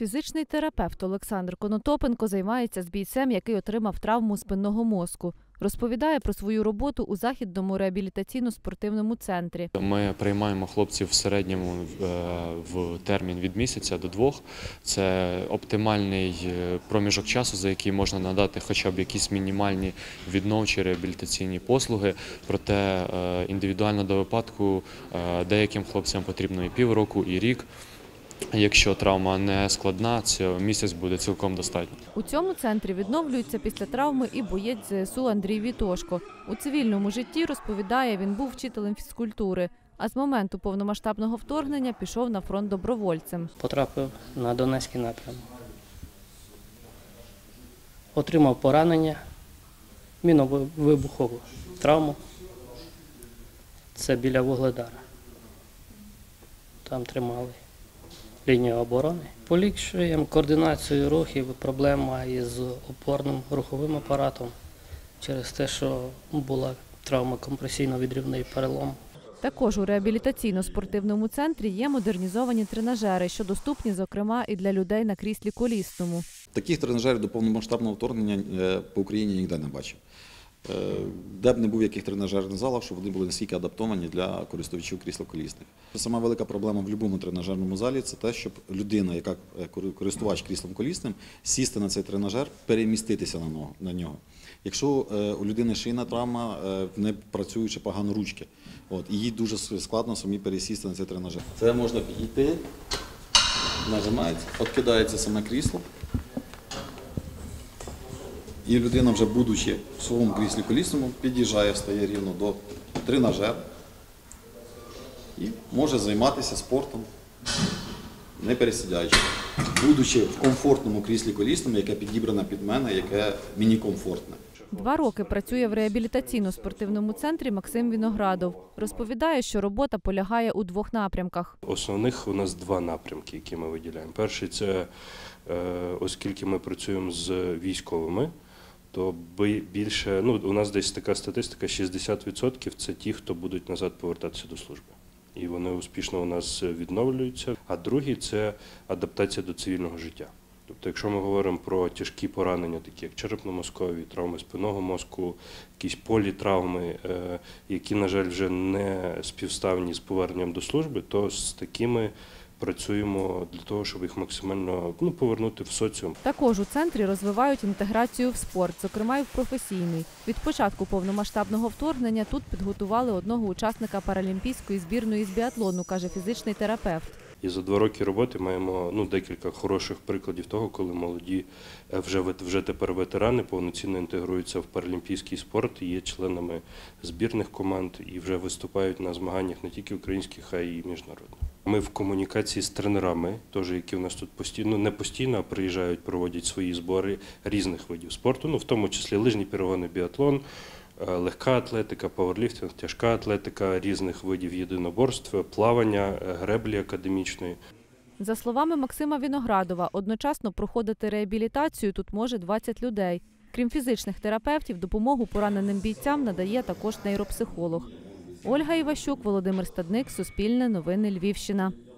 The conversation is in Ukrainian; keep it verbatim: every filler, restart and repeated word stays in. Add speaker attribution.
Speaker 1: Фізичний терапевт Олександр Конотопенко займається з бійцем, який отримав травму спинного мозку. Розповідає про свою роботу у Західному реабілітаційно-спортивному центрі.
Speaker 2: Ми приймаємо хлопців в середньому в термін від місяця до двох. Це оптимальний проміжок часу, за який можна надати хоча б якісь мінімальні відновчі реабілітаційні послуги. Проте індивідуально до випадку деяким хлопцям потрібно і півроку, і рік. Якщо травма не складна, цього місяць буде цілком достатньо.
Speaker 1: У цьому центрі відновлюється після травми і боєць зе ес у Андрій Вітошко. У цивільному житті, розповідає, він був вчителем фізкультури, а з моменту повномасштабного вторгнення пішов на фронт добровольцем.
Speaker 3: Потрапив на Донецький напрямок. Отримав поранення, мінно-вибухову травму. Це біля Вугледара. Там тримали лінію оборони. Поліпшуємо координацію рухів, проблема із опорним руховим апаратом через те, що була травма компресійно-відривний перелом.
Speaker 1: Також у реабілітаційно-спортивному центрі є модернізовані тренажери, що доступні, зокрема, і для людей на кріслі колісному.
Speaker 4: Таких тренажерів до повномасштабного вторгнення по Україні ніде не бачив. Де б не був в яких тренажерних залах, щоб вони були наскільки адаптовані для користувачів крісло-колісних. Сама велика проблема в будь-якому тренажерному залі – це те, щоб людина, яка користувач кріслом-колісним, сісти на цей тренажер, переміститися на нього. Якщо у людини шийна травма, не працюючи погано ручки, от, і їй дуже складно самі пересісти на цей тренажер. Це можна підійти, нажимається, відкидається саме крісло. І людина, вже будучи в своєму кріслі колісному, під'їжджає, встає рівно до тренажера і може займатися спортом, не пересідаючи. Будучи в комфортному кріслі колісному, яке підібране під мене, яке мені комфортне.
Speaker 1: Два роки працює в реабілітаційно-спортивному центрі Максим Віноградов. Розповідає, що робота полягає у двох напрямках.
Speaker 5: Основних у нас два напрямки, які ми виділяємо. Перший – це, оскільки ми працюємо з військовими, то більше, ну, у нас десь така статистика, шістдесят відсотків – це ті, хто будуть назад повертатися до служби. І вони успішно у нас відновлюються. А другий – це адаптація до цивільного життя. Тобто, якщо ми говоримо про тяжкі поранення, такі як черепно-мозкові, травми спинного мозку, якісь політравми, які, на жаль, вже не співставні з поверненням до служби, то з такими працюємо для того, щоб їх максимально ну, повернути в соціум.
Speaker 1: Також у центрі розвивають інтеграцію в спорт, зокрема і в професійний. Від початку повномасштабного вторгнення тут підготували одного учасника паралімпійської збірної з біатлону, каже фізичний терапевт.
Speaker 5: І за два роки роботи маємо ну, декілька хороших прикладів того, коли молоді, вже, вже тепер ветерани, повноцінно інтегруються в паралімпійський спорт, є членами збірних команд і вже виступають на змаганнях не тільки українських, а й міжнародних. Ми в комунікації з тренерами, теж, які в нас тут постійно, не постійно, а приїжджають, проводять свої збори різних видів спорту, ну, в тому числі лижні перегони, біатлон, легка атлетика, пауерліфтинг, тяжка атлетика різних видів єдиноборств, плавання, греблі академічної.
Speaker 1: За словами Максима Віноградова, одночасно проходити реабілітацію тут може двадцять людей. Крім фізичних терапевтів, допомогу пораненим бійцям надає також нейропсихолог. Ольга Іващук, Володимир Стадник, Суспільне новини, Львівщина.